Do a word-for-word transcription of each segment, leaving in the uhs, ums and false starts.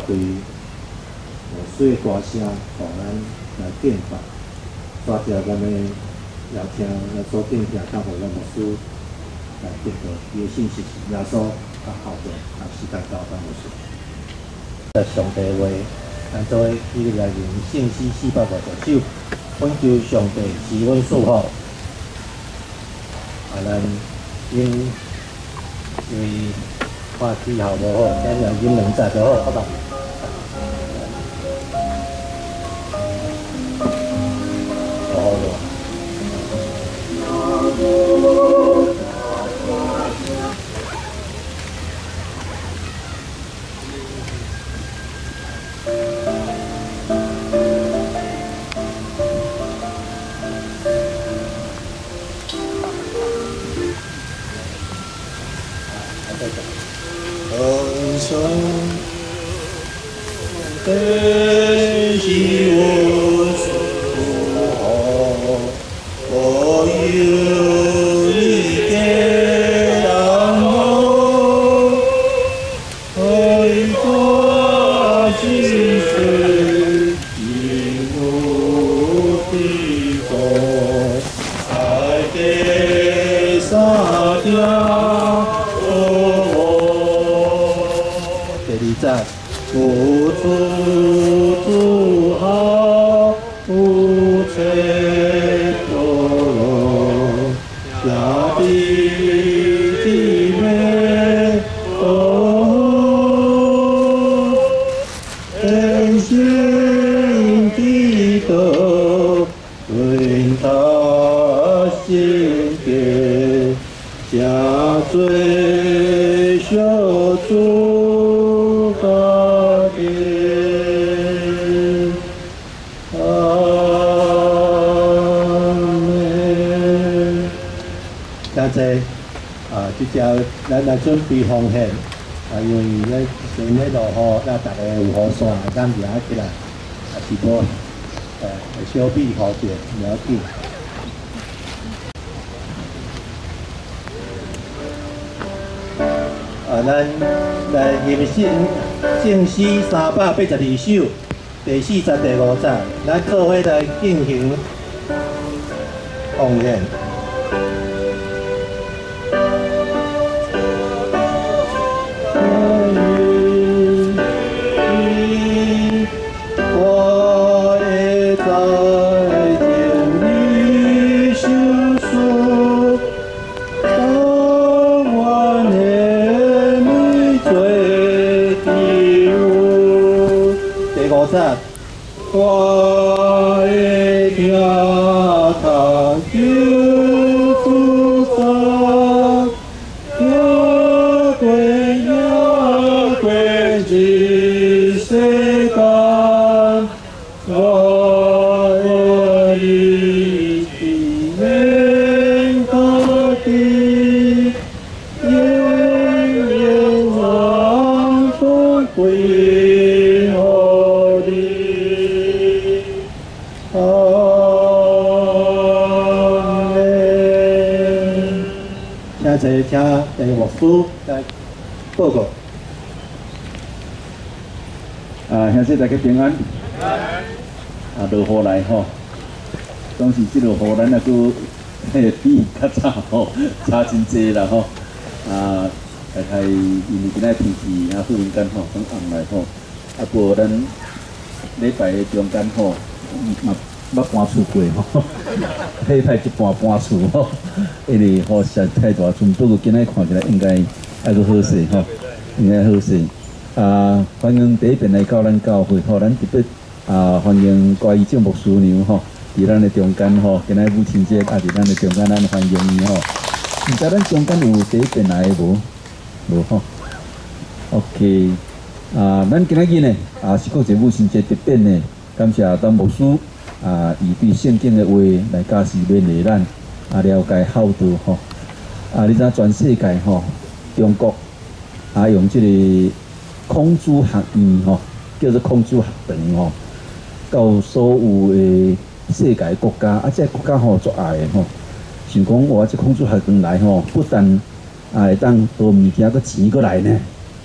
对水大声，互咱来见法，抓着咱的邀请咱所敬听教会咱牧师来得到伊的信息是耶稣较好的，啊时间到咱牧师。在上帝话，咱做伊个来用信息四百五十首，恳求上帝赐阮祝福。啊，咱因因为看气候无好，咱来饮两扎就好，好吧？好好的。 恒生悲喜无处，我有你给让我，爱花心碎，一路的风，爱给洒掉。 在无处处好，无吹落，下地的美哦，人心的德，问他心给加罪小主。 现在啊，即只咱来准备奉献啊，因为咧前咧落雨，咱大家有雨伞，咱掠起来，啊是无诶小避雨者了紧。啊，咱来吟诵正诗三百八十二首，第四十、第五十，咱各位来进行奉献。 我的听他救主上，要归要归至世间，我的力气免他的，永远让风归我的。 现在请第牧师来报告。 啊，兄弟大家平安。啊，落雨来吼，当时即落雨咱也佫嘿比较早吼，差真济啦吼。啊，大概因为今仔天气啊，忽然间吼，从暗来吼，啊，无咱礼拜的中间吼，嘛捌搬厝过吼，礼拜一搬搬厝吼，因为雨实在太大，全不过今仔看起来应该还佫好势吼，应该好势。啊，欢迎第一遍来到咱教会吼，咱特别啊欢迎歌医正牧师娘吼，伫咱的中间吼，今仔母亲节啊，伫咱的中间，咱欢迎伊吼。毋知咱中间有第一遍来的无？无吼。OK， 啊，咱今仔日呢，啊是国际母亲节特别呢，感谢当牧师啊，以对圣经的话来教示勉励咱，啊了解孝道吼。啊，你知全世界吼，中国啊用即个孔子学院吼，叫做孔子学堂吼，到所有的世界国家啊，即个国家吼足爱的吼。想讲我即孔子学堂来吼，不但啊会当学物件，佮钱佮来呢。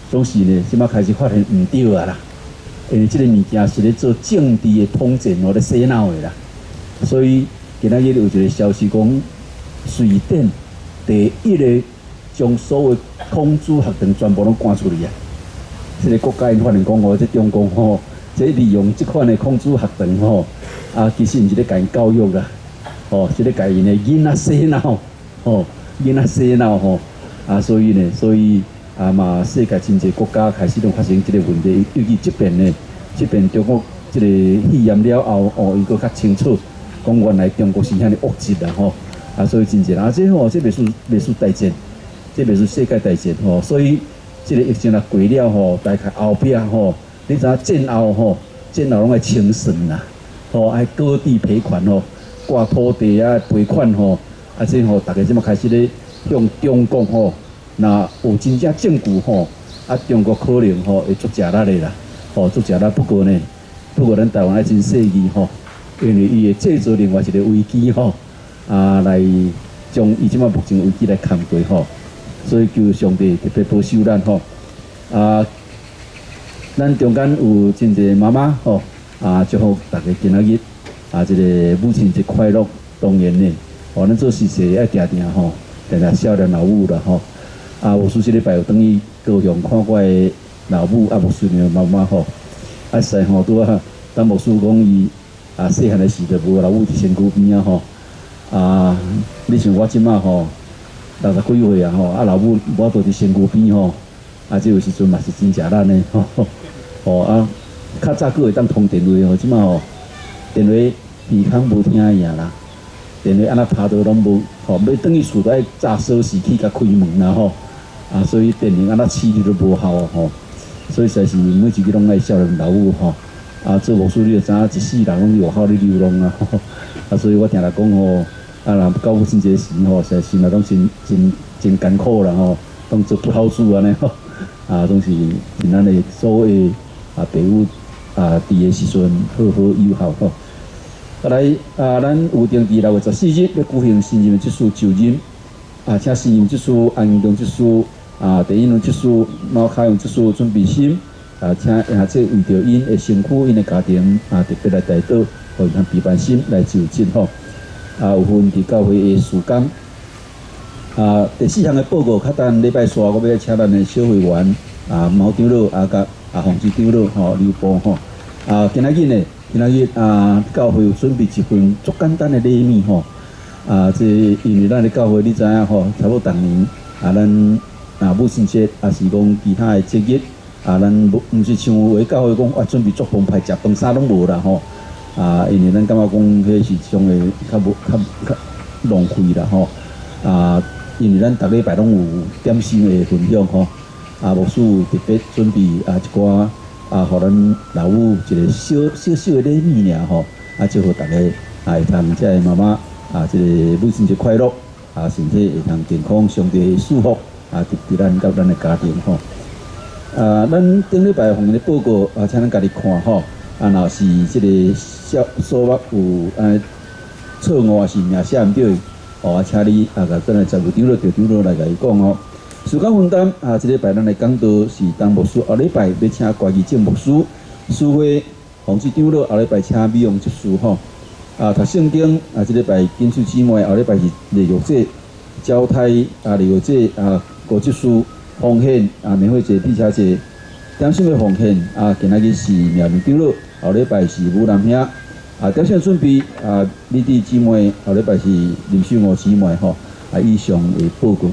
总是呢，即马开始发现唔对啊啦，因为即个物件是咧做政治的统战，我咧洗脑的啦。所以今仔日有一个消息讲，瑞典第一个将所有孔子学堂全部拢赶出去啊！即个国家因发现讲哦，即中共吼，即利用即款的孔子学堂吼，啊，其实毋是咧甲因教育啦，吼，是咧甲因的囡仔洗脑，吼，囡仔洗脑吼，啊，所以呢，所以啊嘛，世界真侪国家开始拢发生即个问题，尤其即边呢，即边中国即个肺炎了后，哦，伊个较清楚，讲原来中国是遐尼恶质啦吼，啊，所以真侪啊，即吼，即袂输袂输大战，即袂输世界大战吼，所以。即个疫情若过了吼，大概后壁吼，你知影战后吼，战后拢爱清算啦，吼爱割地赔款吼，挂土地啊赔款吼，啊即吼大家即马开始咧向中国吼，若有真正证据吼，啊中国可能吼会做食力的啦，吼做食力。不过呢，不过咱台湾还真细腻吼，因为伊会制造另外一个危机吼，啊来将伊即马目前危机来扛过吼。所以求上帝特别保守咱吼，啊，咱中间有真侪妈妈吼，啊，祝福大家今仔日啊，这个母亲节快乐。当然呢，哦，咱做事事爱定定吼，定定孝顺老母啦吼。啊，有数这礼拜有等于高雄看过的老母啊，牧师的妈妈吼，啊，使吼拄啊，咱牧师讲伊啊，细汉的时就无老母伫身躯边啊吼，啊，你像我即马吼。六十几岁啊吼，啊老母我都伫身躯边吼，啊即个时阵嘛是真正咱的吼，吼啊，较早佫会当通电话吼，即马吼电话耳孔无听影啦，电话安那拍倒拢无，吼要转去厝都爱炸锁匙去甲开门啦吼，啊所以电铃安那试你都无效吼，所以实在是每一日拢爱孝顺老母吼，啊做牧师你就知影一世人拢有效咧流浪啊，吼啊所以我定来讲吼。啊，若到母亲节时吼，实在心内拢真真真艰苦啦吼，当做不孝子安尼吼，啊，拢是真咱的所谓啊爸母啊伫个时阵好好友好吼。再来啊，咱有定伫六月十四日要举行新任的职事就任，啊，请新任职事、安营职事、啊第一轮职事、毛开用职事准备心，啊，请啊这为着因的身躯、因的家庭啊特别来带到，互因陪伴心来就任吼。啊，有分伫教会的事工。啊，第四项的报告，较等礼拜三，我要请咱的小会员啊，毛长老啊，甲啊，洪志长老吼，刘波吼。啊，今仔日呢，今仔日啊，教会有准备一份足简单的礼物吼。啊，这因为咱的教会你知影吼，差不多逐年啊，咱啊母亲节啊是讲其他的节日啊，咱不毋是像有的教会讲啊，准备足澎湃，食饭啥拢无啦吼。啊，因为咱感觉讲，迄是相对较无较较浪费啦吼。啊，因为咱逐礼拜拢有点心的分享吼。啊，牧师特别准备啊一寡啊，互咱老母一个小小小的礼物尔吼。啊，祝福大家啊，会通遮个妈妈啊，即个母亲节快乐啊，身体会通健康，上帝祝福啊，伫伫咱甲咱的家庭吼。啊，咱顶礼拜奉的报告啊，请咱家己看吼。啊，若是即个小数目有啊错误啊是名写毋对，哦，请你啊甲咱的财务长老、调长老来甲伊讲哦。事工分担啊，即礼拜咱的讲道是当牧师，后礼拜要请关于正牧师，书会洪志长老，后礼拜请美容执事吼。啊，读圣经啊，即礼拜金属姊妹，后礼拜是利用这交胎啊，利用这啊国执事奉献啊，免费节、地下节。点心的奉献啊，今仔日是苗栗长老，后礼拜是武南兄啊。点心准备啊，你弟姊妹，后礼拜是林秀娥姊妹吼啊。以上的报告。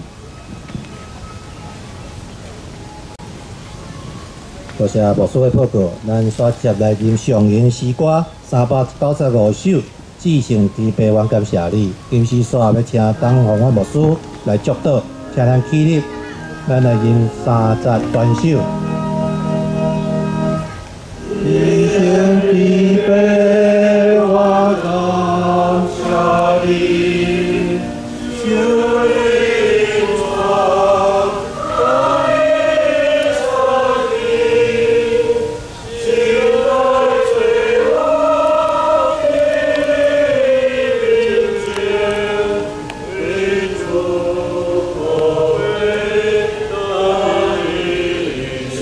多谢牧师的报告，咱所接来吟上吟诗歌三百九十五首，至圣慈悲愿感谢你。今时所要请当红的牧师来祝祷，请咱起立，咱来吟三十段首。至圣慈悲我感谢你，求你做我的上帝，请来垂我的灵前，为主我为大义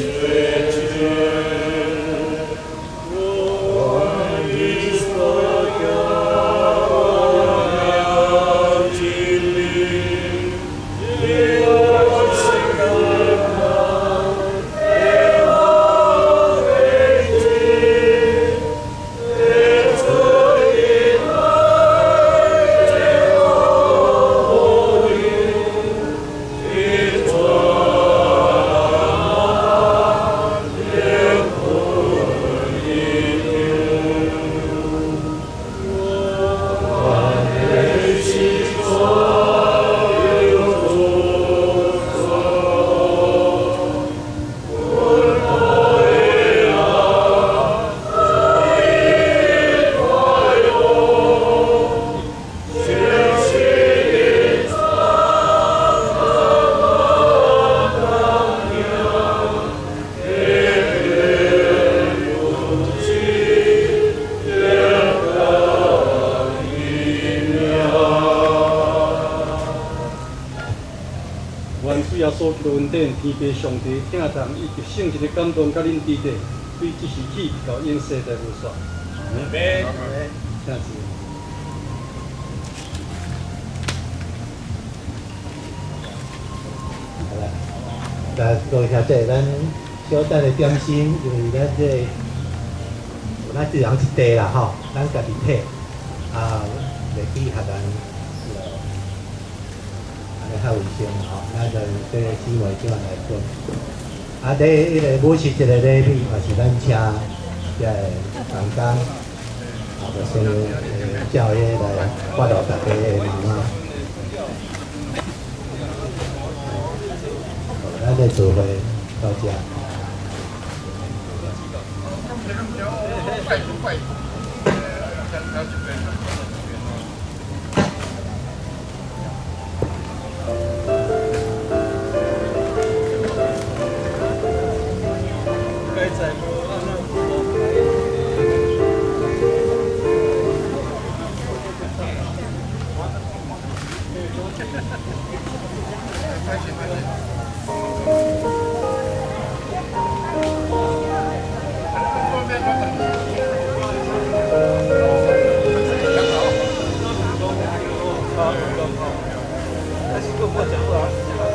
耶稣基督恩典，天父上帝听从伊就圣一个感动，甲恁弟弟对即时起到永世的无煞。阿门。这样子。 好了，来各位兄弟，咱小等的点心，因为咱这有咱一人一地啦吼，咱家己摕啊，来去学咱。 较卫生吼，咱就这个姊妹叫来做。啊，第迄个母亲节的礼品，也是咱请这个同工，啊，就先叫迄来发到大家的门啊。咱这聚会到这。 还是跟我讲话。